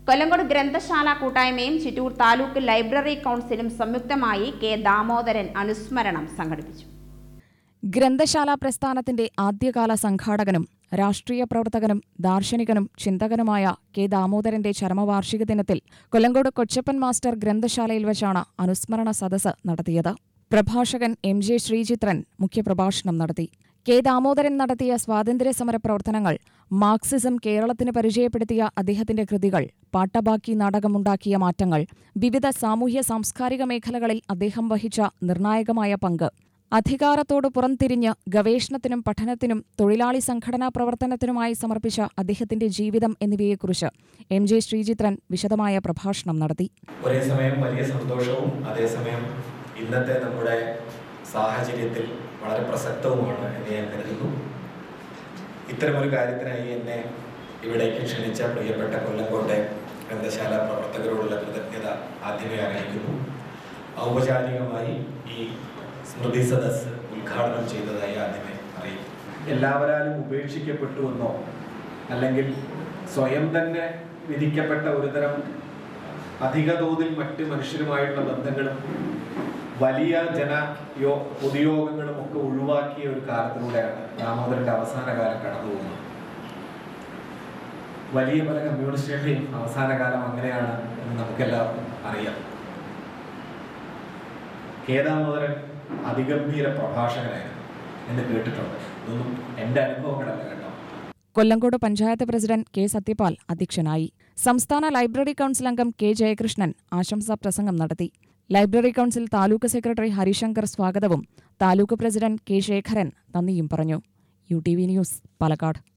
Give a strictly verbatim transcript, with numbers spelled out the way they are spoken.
കൊല്ലങ്കോട് ഗ്രന്ഥശാല കൂട്ടായ്മയും ചിറ്റൂർ താലൂക്ക് ലൈബ്രറി കൗൺസിലും സംയുക്തമായി കെ ദാമോദരൻ അനുസ്മരണം സംഘടിപ്പിച്ചു. ഗ്രന്ഥശാല പ്രസ്ഥാനത്തിന്റെ ആദ്യകാല സംഘാടകനും രാഷ്ട്രീയ പ്രവർത്തകനും ദാർശനികനും ചിന്തകനുമായ കെ ദാമോദരന്റെ ചരമവാർഷിക ദിനത്തിൽ കൊല്ലങ്കോട് കൊച്ചപ്പൻ മാസ്റ്റർ ഗ്രന്ഥശാലയിൽ വച്ചാണ് അനുസ്മരണ സദസ്സ് നടത്തിയത്. പ്രഭാഷകൻ എം ജെ ശ്രീചിത്രൻ മുഖ്യപ്രഭാഷണം നടത്തി. കെ ദാമോദരൻ നടത്തിയ സ്വാതന്ത്ര്യസമര പ്രവർത്തനങ്ങൾ, മാർക്സിസം കേരളത്തിന് പരിചയപ്പെടുത്തിയ അദ്ദേഹത്തിന്റെ കൃതികൾ, പാട്ടബാക്കി നാടകമുണ്ടാക്കിയ മാറ്റങ്ങൾ, വിവിധ സാമൂഹ്യ സാംസ്കാരിക മേഖലകളിൽ അദ്ദേഹം വഹിച്ച നിർണായകമായ പങ്ക്, അധികാരത്തോട് പുറംതിരിഞ്ഞ് ഗവേഷണത്തിനും പഠനത്തിനും തൊഴിലാളി സംഘടനാ പ്രവർത്തനത്തിനുമായി സമർപ്പിച്ച അദ്ദേഹത്തിന്റെ ജീവിതം എന്നിവയെക്കുറിച്ച് എം ജെ ശ്രീചിത്രൻ വിശദമായ പ്രഭാഷണം നടത്തി. ഒരേ സമയം വലിയ സന്തോഷവും അതേസമയം ഇന്നത്തെ നമ്മുടെ സാഹചര്യത്തിൽ വളരെ പ്രസക്തവുമാണ് എന്ന് ഞാൻ കരുതുന്നു. ഇത്തരമൊരു കാര്യത്തിനായി എന്നെ ഇവിടേക്ക് ക്ഷണിച്ച പ്രിയപ്പെട്ട കൊല്ലങ്കോട്ടെ ഗ്രന്ഥശാല പ്രവർത്തകരോടുള്ള കൃതജ്ഞത ആദ്യമേ അറിയിക്കുന്നു. ഔപചാരികമായി ഈ സ്മൃതി സദസ് ഉദ്ഘാടനം ചെയ്തതായി ആദ്യമേ അറിയിക്കും. എല്ലാവരാലും ഉപേക്ഷിക്കപ്പെട്ടുവെന്നോ അല്ലെങ്കിൽ സ്വയം തന്നെ വിധിക്കപ്പെട്ട ഒരുതരം അധിക തോതിൽ മറ്റ് മനുഷ്യരുമായിട്ടുള്ള ബന്ധങ്ങളും വലിയ ജന യോ പൊതുയോഗങ്ങളും ഒക്കെ ഒഴിവാക്കിയ ഒരു കാലത്തിലൂടെയാണ് ദാമോദരന്റെ അവസാന കാലം കടന്നു പോകുന്നത്. വലിയ പല കമ്മ്യൂണിസ്റ്റുകളുടെയും അവസാന കാലം അങ്ങനെയാണ് എന്ന് നമുക്കെല്ലാവർക്കും അറിയാം. കെ ദാമോദരൻ അതിഗംഭീര പ്രഭാഷകനായിരുന്നു എന്ന് കേട്ടിട്ടുണ്ട്. ഇതൊന്നും എൻ്റെ അനുഭവങ്ങളല്ല കേട്ടോ. കൊല്ലങ്കോട് പഞ്ചായത്ത് പ്രസിഡന്റ് കെ സത്യപാൽ അധ്യക്ഷനായി. സംസ്ഥാന ലൈബ്രറി കൗൺസിൽ അംഗം കെ ജയകൃഷ്ണൻ ആശംസാ പ്രസംഗം നടത്തി. Library council taluk secretary Harishankar സ്വാഗതവും താലൂക്ക് പ്രസിഡന്റ് കെ ശേഖരൻ നന്ദിയും പറഞ്ഞു. U T V news, Palakkad.